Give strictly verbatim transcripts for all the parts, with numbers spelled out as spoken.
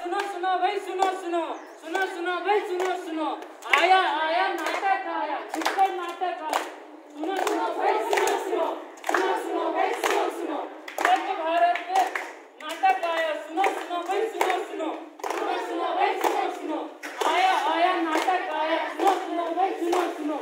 सुनो सुनो भाई सुनो सुनो सुनो सुनो भाई सुनो सुनो आया आया नाटक आया नुक्कड़ नाटक आया सुनो सुनो भाई सुनो सुनो सुनो सुनो भाई सुनो सुनो स्वच्छ भारत में नाटक आया सुनो सुनो भाई सुनो सुनो सुनो सुनो भाई सुनो सुनो आया आया नाटक आया सुनो सुनो भाई सुनो सुनो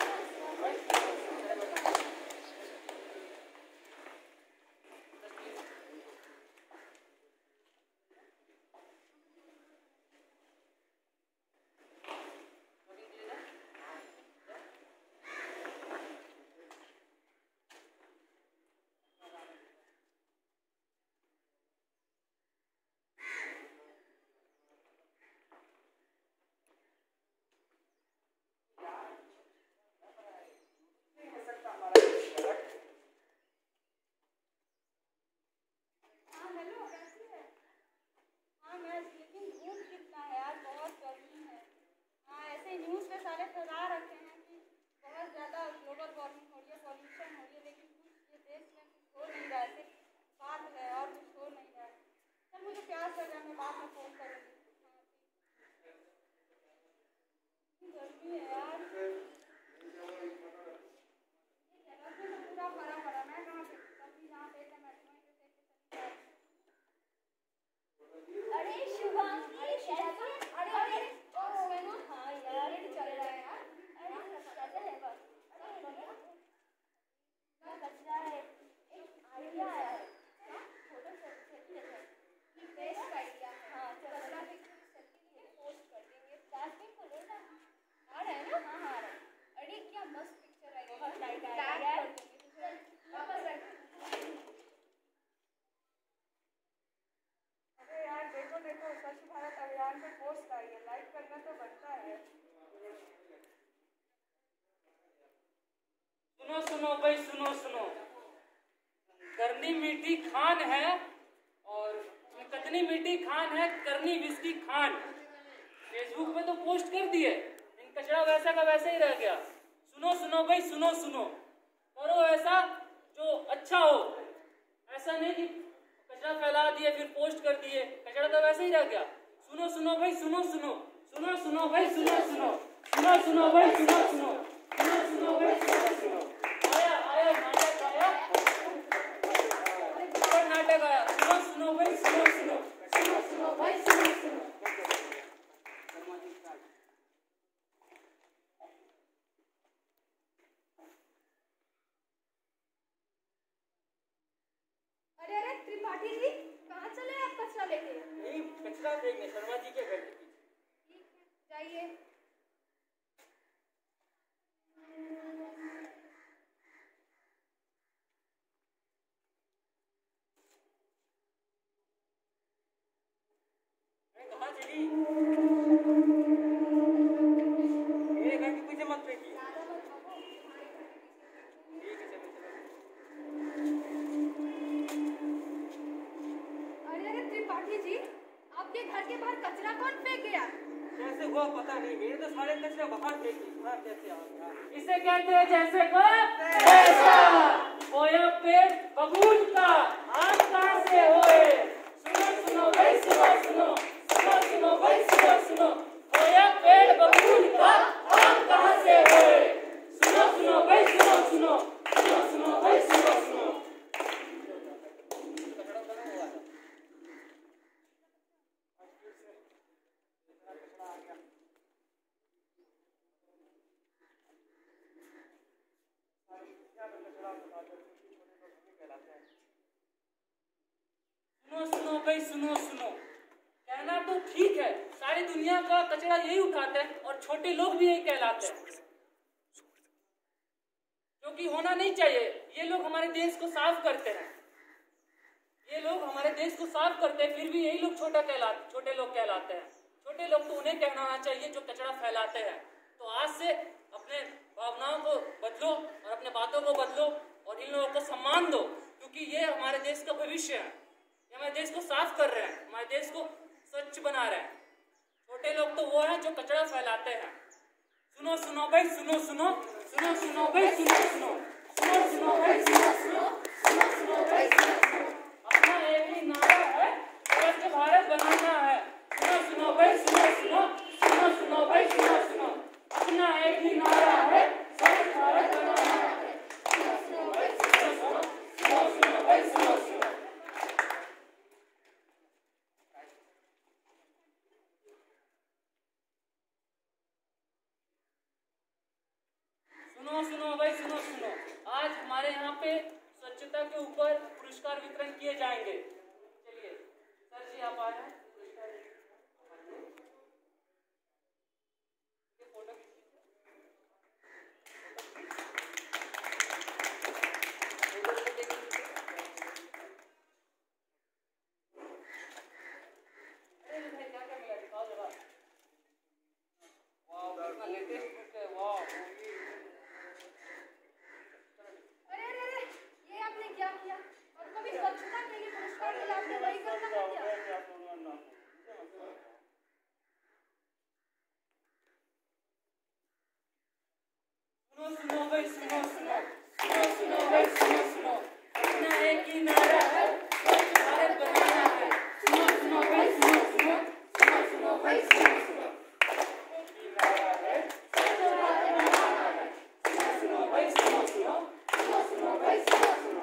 सुनो सुनो भाई सुनो सुनो करनी मीठी खान है और कतनी मीठी खान है करनी विस्की खान फेसबुक पे तो पोस्ट कर दिए इन कचरा वैसा का वैसा ही रह गया। सुनो सुनो भाई सुनो सुनो करो ऐसा जो अच्छा हो, ऐसा नहीं कि कचरा फैला दिए फिर पोस्ट कर दिए कचरा तो वैसे ही रह गया। सुनो सुनो भाई सुनो सुनो सुनो सुनो भाई सुनो सुनो सुनो सुनो भाई सुनो सुनो सुनो सुनो भाई सुनो सुनो आया आया नाटक आया नुक्कड़ नाटक आया सुनो सुनो भाई सुनो सुनो सुनो सुनो भाई सुनो सुनो अरे अरे त्रिपाठी जी कहाँ चले आप कचरा लेके? नहीं कचरा फेंकने शर्मा जी के घर के पीछे। ठीक है जाइए। कहाँ चली? मेरे घर के पीछे मत फेंकी। ठीक है चलो चलो। अरे अरे त्रिपाठी जी आपके घर के बाहर कचरा कौन फेंक गया? कैसे हुआ पता नहीं, मेरे तो सारे कचरा बाहर फेंकी। कैसे आ गया? इसे कहते हैं जैसे को ऐसा होया पेड़ बबूल का आम कहाँ से होए। सुनो सुनो भाई सुनो सुनो सुनो सुनो भाई सुनो सुनो होया पेड़ बबूल का आम कहाँ से होए। सुनो सुनो भाई सुनो सुनो सुनो सुनो भाई सुनो सुनो सुनो सुनो भाई सुनो सुनो कहना तो ठीक है, सारी दुनिया का कचरा यही उठाते हैं और छोटे लोग भी यही कहलाते हैं, जो कि होना नहीं चाहिए। ये लोग हमारे देश को साफ करते हैं, ये लोग हमारे देश को साफ करते हैं, फिर भी यही लोग छोटा कहलाते छोटे लोग कहलाते हैं। छोटे लोग तो उन्हें कहना आना चाहिए जो कचरा फैलाते हैं। तो आज से अपने भावनाओं को बदलो और अपने बातों को बदलो और इन लोगों को सम्मान दो, क्योंकि ये हमारे देश का भविष्य है। ये हमारे देश को साफ कर रहे हैं, हमारे देश को स्वच्छ बना रहे हैं। छोटे लोग तो वो हैं जो कचरा फैलाते हैं। सुनो सुनो भाई सुनो सुनो सुनो सुनो भाई सुनो सुनो सुनो सुनो भाई सुनो सुनो सुनो सुनो भाई सुनो सुनो अपना एक ही नारा है, स्वच्छ भारत बनाना है, पे स्वच्छता के ऊपर पुरस्कार वितरण किए जाएंगे। चलिए सर जी आप आए हैं, पुरस्कार फोटो लेटेस्ट है। वाह अरे अरे अरे ये आपने क्या किया? और कभी स्वच्छता के लिए पुरस्कार मिला, आपने वही करना है क्या? सुनो सुनो भाई सुनो सुनो सुनो सुनो भाई सुनो सुनो अपना एक ही नारा है, स्वच्छ भारत बनाना है। सुनो सुनो भाई सुनो सुनो सुनो सुनो भाई सुनो सुनो एक ही नारा है, स्वच्छ भारत बनाना है। सुनो सुनो भाई सुनो सुनो सुनो सुनो भाई सुनो सुनो।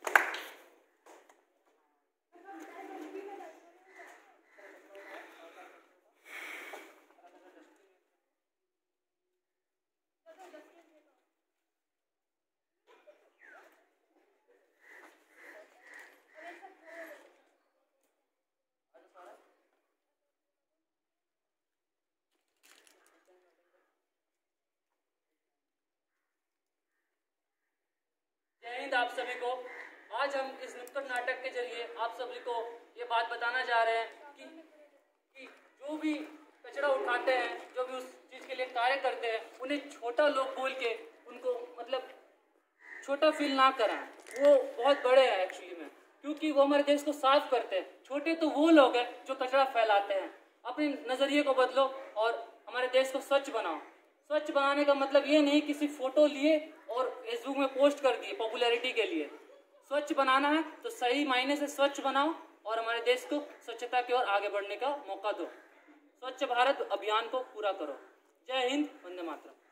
जय हिंद आप सभी को। आज हम इस नुक्कड़ नाटक के जरिए आप सभी को ये बात बताना चाह रहे हैं कि, कि जो भी कचरा उठाते हैं, जो भी उस चीज़ के लिए कार्य करते हैं, उन्हें छोटा लोग बोल के उनको मतलब छोटा फील ना कराएं। वो बहुत बड़े हैं एक्चुअली में, क्योंकि वो हमारे देश को साफ करते हैं। छोटे तो वो लोग हैं जो कचरा फैलाते हैं। अपने नज़रिए को बदलो और हमारे देश को स्वच्छ बनाओ। स्वच्छ बनाने का मतलब ये नहीं किसी फोटो लिए और फेसबुक में पोस्ट कर दिए पॉपुलैरिटी के लिए। स्वच्छ बनाना है तो सही मायने से स्वच्छ बनाओ और हमारे देश को स्वच्छता की ओर आगे बढ़ने का मौका दो। स्वच्छ भारत अभियान को पूरा करो। जय हिंद, वंदे मातरम।